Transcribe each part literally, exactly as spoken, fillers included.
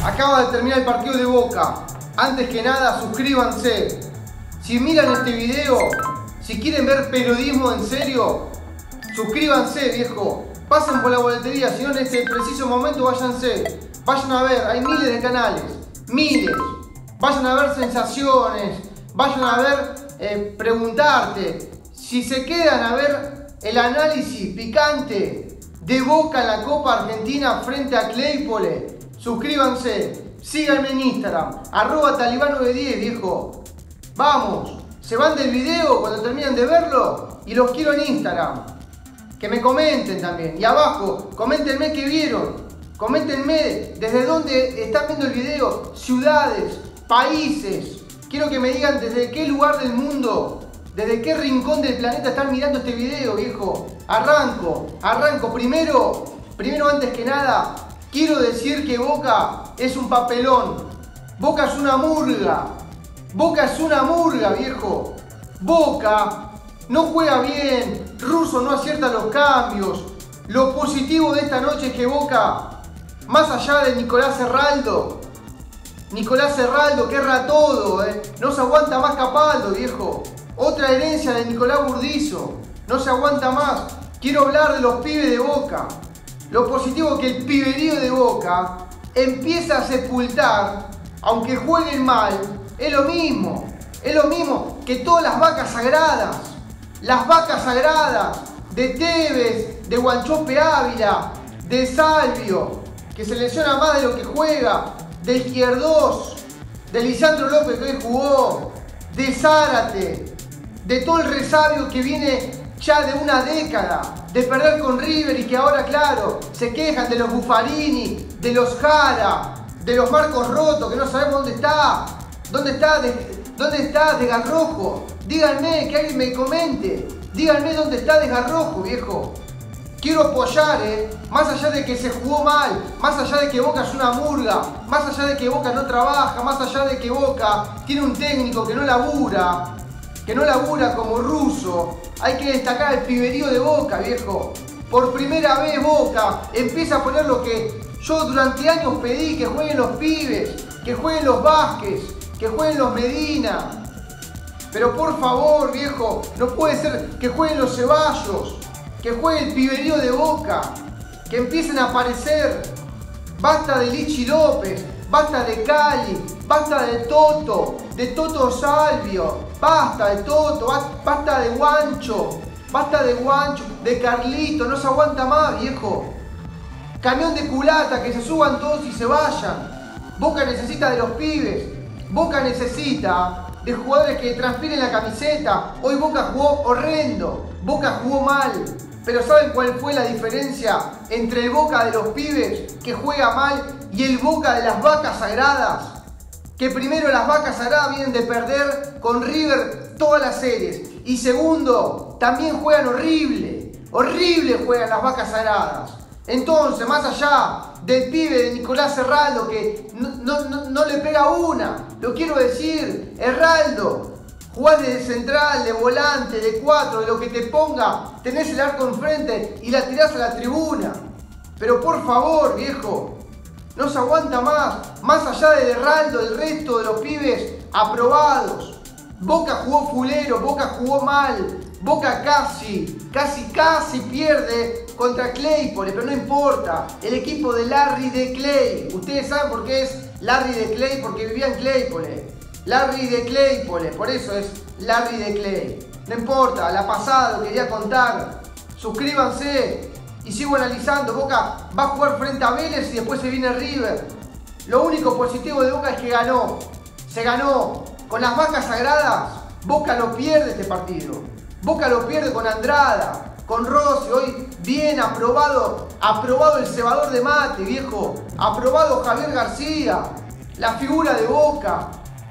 Acaba de terminar el partido de Boca. Antes que nada, suscríbanse. Si miran este video, si quieren ver periodismo en serio, suscríbanse, viejo. Pasen por la boletería, si no en este preciso momento váyanse. Vayan a ver, hay miles de canales. Miles. Vayan a ver sensaciones. Vayan a ver, eh, preguntarte. Si se quedan a ver el análisis picante de Boca en la Copa Argentina frente a Claypole, suscríbanse. Síganme en Instagram, arroba talibán nueve diez, viejo. Vamos, se van del video cuando terminan de verlo y los quiero en Instagram. Que me comenten también. Y abajo, coméntenme qué vieron. Coméntenme desde dónde están viendo el video, ciudades, países. Quiero que me digan desde qué lugar del mundo, desde qué rincón del planeta están mirando este video, viejo. Arranco, arranco. Primero, primero antes que nada, quiero decir que Boca es un papelón. Boca es una murga. Boca es una murga, viejo. Boca no juega bien. Russo no acierta los cambios. Lo positivo de esta noche es que Boca, más allá de Nicolás Herraldo, Nicolás Herraldo que erra todo, eh, no se aguanta más Capaldo, viejo. Otra herencia de Nicolás Burdizo. No se aguanta más. Quiero hablar de los pibes de Boca. Lo positivo es que el piberío de Boca empieza a sepultar, aunque jueguen mal, es lo mismo. Es lo mismo que todas las vacas sagradas. Las vacas sagradas de Tevez, de Guanchope Ávila, de Salvio, que se lesiona más de lo que juega, de Izquierdos, de Lisandro López que hoy jugó, de Zárate, de todo el resabio que viene ya de una década de perder con River y que ahora, claro, se quejan de los Buffarini, de los Jara, de los Marcos Roto, que no sabemos dónde está, dónde está, de, dónde está Desgarrojo. Díganme, que alguien me comente, díganme dónde está Desgarrojo, viejo. Quiero apoyar, eh, más allá de que se jugó mal, más allá de que Boca es una murga, más allá de que Boca no trabaja, más allá de que Boca tiene un técnico que no labura, que no labura como Russo. Hay que destacar el piberío de Boca, viejo. Por primera vez Boca empieza a poner lo que yo durante años pedí, que jueguen los pibes, que jueguen los Vázquez, que jueguen los Medina. Pero por favor, viejo, no puede ser que jueguen los Ceballos, que juegue el piberío de Boca, que empiecen a aparecer. Basta de Lichi López, basta de Cali, basta de Toto, de Toto Salvio, basta de Toto, basta de Guancho, basta de Guancho, de Carlito, no se aguanta más, viejo. Camión de culata, que se suban todos y se vayan. Boca necesita de los pibes, Boca necesita de jugadores que transpiren la camiseta. Hoy Boca jugó horrendo, Boca jugó mal. Pero ¿saben cuál fue la diferencia entre el Boca de los pibes que juega mal y el Boca de las vacas sagradas? Que primero las vacas sagradas vienen de perder con River todas las series. Y segundo, también juegan horrible. Horrible juegan las vacas sagradas. Entonces, más allá del pibe de Nicolás Herraldo que no, no, no, no le pega una, lo quiero decir, Herraldo, jugás de central, de volante, de cuatro, de lo que te ponga, tenés el arco enfrente y la tirás a la tribuna. Pero por favor, viejo, no se aguanta más. Más allá de Herraldo, el resto de los pibes aprobados. Boca jugó fulero, Boca jugó mal. Boca casi, casi, casi pierde contra Claypole, pero no importa. El equipo de Larry de Clay. Ustedes saben por qué es Larry de Clay, porque vivía en Claypole. Larry de Claypole, por eso es Larry de Clay. No importa, la pasada lo quería contar. Suscríbanse y sigo analizando. Boca va a jugar frente a Vélez y después se viene River. Lo único positivo de Boca es que ganó. Se ganó. Con las vacas sagradas, Boca lo pierde este partido. Boca lo pierde con Andrada, con Rossi. Hoy bien aprobado, aprobado el cebador de mate, viejo. Aprobado Javier García, la figura de Boca.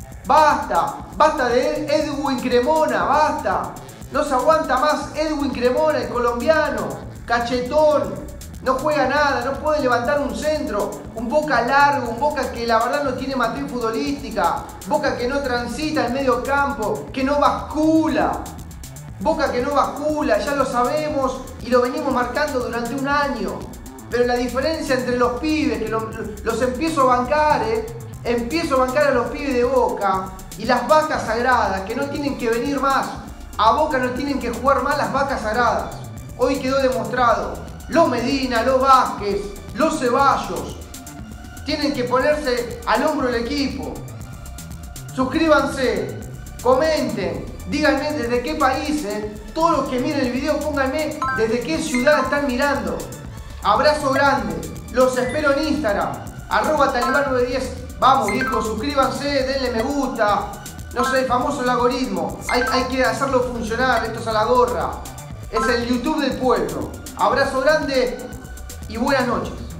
Basta, basta de Edwin Cremona, basta. No se aguanta más Edwin Cremona, el colombiano, cachetón. No juega nada, no puede levantar un centro. Un Boca largo, un Boca que la verdad no tiene matriz futbolística. Boca que no transita el medio campo, que no bascula. Boca que no bascula, ya lo sabemos y lo venimos marcando durante un año. Pero la diferencia entre los pibes, que los, los empiezo a bancar, ¿eh? Empiezo a bancar a los pibes de Boca y las vacas sagradas, que no tienen que venir más. A Boca no tienen que jugar más las vacas sagradas. Hoy quedó demostrado. Los Medina, los Vázquez, los Ceballos tienen que ponerse al hombro del equipo. Suscríbanse, comenten, díganme desde qué países. Todos los que miren el video, pónganme desde qué ciudad están mirando. Abrazo grande. Los espero en Instagram, arroba talibán nueve diez. Vamos, viejos, suscríbanse, denle me gusta. No sé, famoso el algoritmo. Hay, hay que hacerlo funcionar, esto es a la gorra. Es el YouTube del pueblo. Abrazo grande y buenas noches.